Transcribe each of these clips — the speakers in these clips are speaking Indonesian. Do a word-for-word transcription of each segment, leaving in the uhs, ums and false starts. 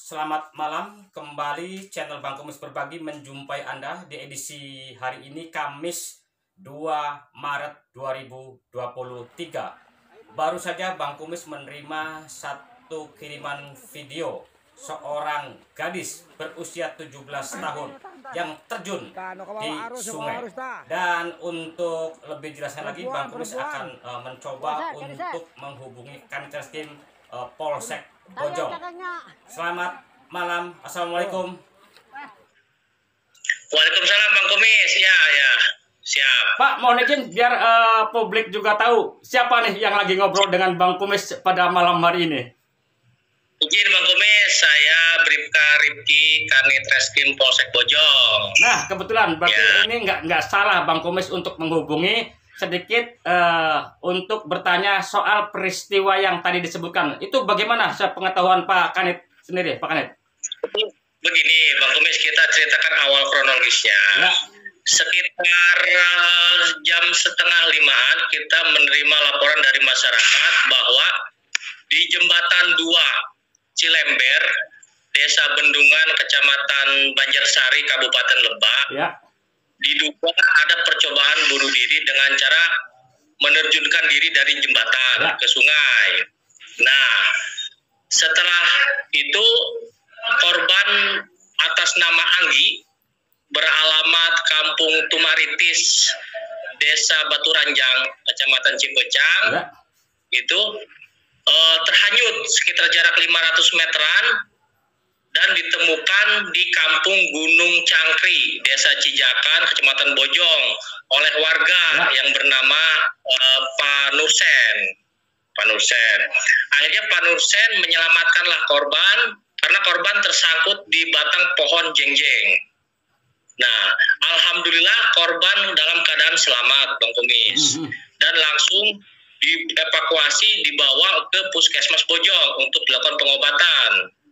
Selamat malam, kembali channel Bang Kumis Berbagi menjumpai Anda di edisi hari ini Kamis dua Maret dua ribu dua puluh tiga. Baru saja Bang Kumis menerima satu kiriman video seorang gadis berusia tujuh belas tahun yang terjun di sungai. Dan untuk lebih jelasnya lagi, Bang Kumis akan uh, mencoba untuk menghubungi Kanit Reskrim uh, Polsek Bojong. Selamat malam, assalamualaikum. Waalaikumsalam Bang Kumis. Ya, ya, siap. Pak, mohon izin biar uh, publik juga tahu siapa nih yang lagi ngobrol dengan Bang Kumis pada malam hari ini. Izin Bang Kumis, saya Bribka Rifki, Kanit Reskrim Polsek Bojong. Nah, kebetulan berarti ya. Ini nggak nggak salah Bang Kumis untuk menghubungi sedikit uh, untuk bertanya soal peristiwa yang tadi disebutkan. Itu bagaimana sepengetahuan Pak Kanit sendiri, Pak Kanit? Begini Bang Kumis, kita ceritakan awal kronologisnya. Ya. Sekitar uh, jam setengah limaan kita menerima laporan dari masyarakat bahwa di Jembatan dua Cilember, Desa Bendungan, Kecamatan Banjarsari, Kabupaten Lebak, ya, diduga ada percobaan bunuh diri dengan cara menerjunkan diri dari jembatan ya. ke sungai. Nah, setelah itu korban atas nama Anggi beralamat Kampung Tumaritis, Desa Batu Ranjang, Kecamatan Cipecang, ya. itu uh, terhanyut sekitar jarak lima ratus meteran dan ditemukan di Kampung Gunung Cangkri, Desa Cijakan, Kecamatan Bojong, oleh warga ya. yang bernama uh, Pak Nursen. Pak Nursen. Akhirnya Pak Nursen menyelamatkanlah korban karena korban tersangkut di batang pohon jengjeng. Nah, alhamdulillah korban dalam keadaan selamat, Bang Kumis, mm-hmm. dan langsung dievakuasi dibawa ke Puskesmas Bojong untuk dilakukan pengobatan.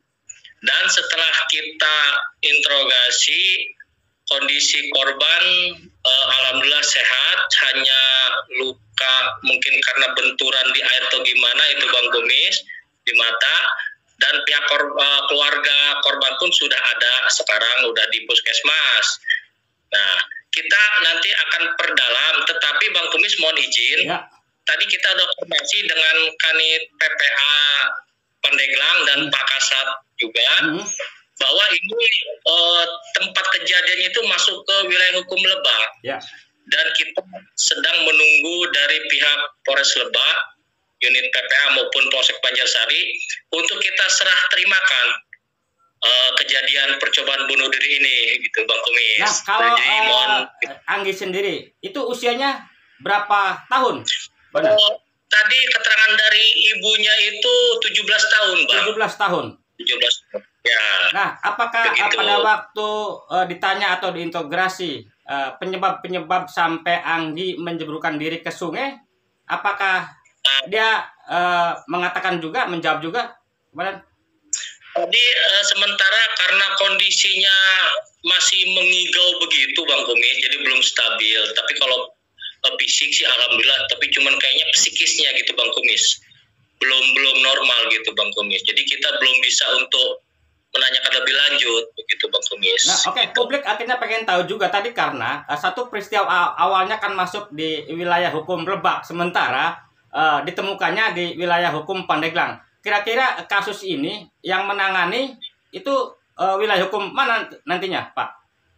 Dan setelah kita interogasi, kondisi korban eh, alhamdulillah sehat, hanya luka mungkin karena benturan di air atau gimana itu Bang Kumis di mata. Dan pihak kor, uh, keluarga korban pun sudah ada sekarang, udah di puskesmas. Nah, kita nanti akan perdalam, tetapi Bang Kumis mohon izin. Ya. Tadi kita ada koordinasi dengan Kanit P P A Pandeglang dan hmm. Pak Kasat juga, hmm. bahwa ini uh, tempat kejadian itu masuk ke wilayah hukum Lebak. Ya. Dan kita sedang menunggu dari pihak Polres Lebak, unit P P A maupun Polsek Banjarsari untuk kita serah terimakan uh, kejadian percobaan bunuh diri ini, gitu Bang Kumis. Nah, kalau Jadi, uh, mohon... Anggi sendiri itu usianya berapa tahun? Benar. Uh, tadi keterangan dari ibunya itu tujuh belas tahun, Bang. tujuh belas tahun. tujuh belas tahun. Ya. Nah, apakah Begitu. pada waktu uh, ditanya atau diintegrasi uh, penyebab-penyebab sampai Anggi menjeburkan diri ke sungai, apakah dia uh, mengatakan juga, menjawab juga, Badan? Jadi uh, sementara karena kondisinya masih mengigau begitu, Bang Kumis, jadi belum stabil. Tapi kalau uh, fisik sih alhamdulillah, tapi cuman kayaknya psikisnya gitu, Bang Kumis, belum belum normal gitu, Bang Kumis. Jadi kita belum bisa untuk menanyakan lebih lanjut, begitu, Bang Kumis. Nah, oke, okay. Publik akhirnya pengen tahu juga tadi karena uh, satu peristiwa awalnya kan masuk di wilayah hukum Lebak, sementara Uh, ditemukannya di wilayah hukum Pandeglang. Kira-kira kasus ini yang menangani itu uh, wilayah hukum mana nantinya, Pak?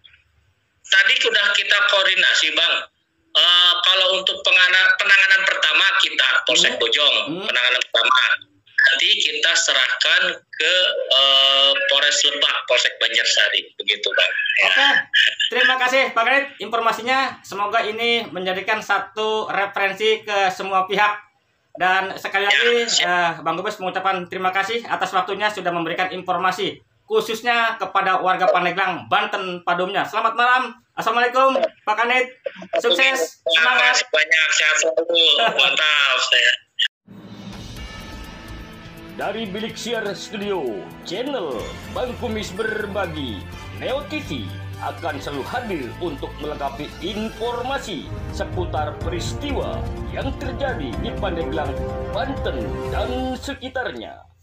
Tadi sudah kita koordinasi, Bang. Uh, kalau untuk penanganan, penanganan pertama kita Polsek hmm. Bojong, hmm. penanganan pertama. Nanti kita serahkan ke uh, Polres Lebak, Polsek Banjarsari, begitu, Bang. Oke, okay. Terima kasih Pak Kanit informasinya. Semoga ini menjadikan satu referensi ke semua pihak. Dan sekali lagi ya, uh, Bang Kumis mengucapkan terima kasih atas waktunya sudah memberikan informasi khususnya kepada warga Pandeglang, Banten pada umumnya. Selamat malam, assalamualaikum Pak Kanit, sukses, semangat. Banyak sehat selalu, mantap saya. Dari Bilik Siar Studio, channel Bang Kumis Berbagi, Neo T V akan selalu hadir untuk melengkapi informasi seputar peristiwa yang terjadi di Pandeglang, Banten, dan sekitarnya.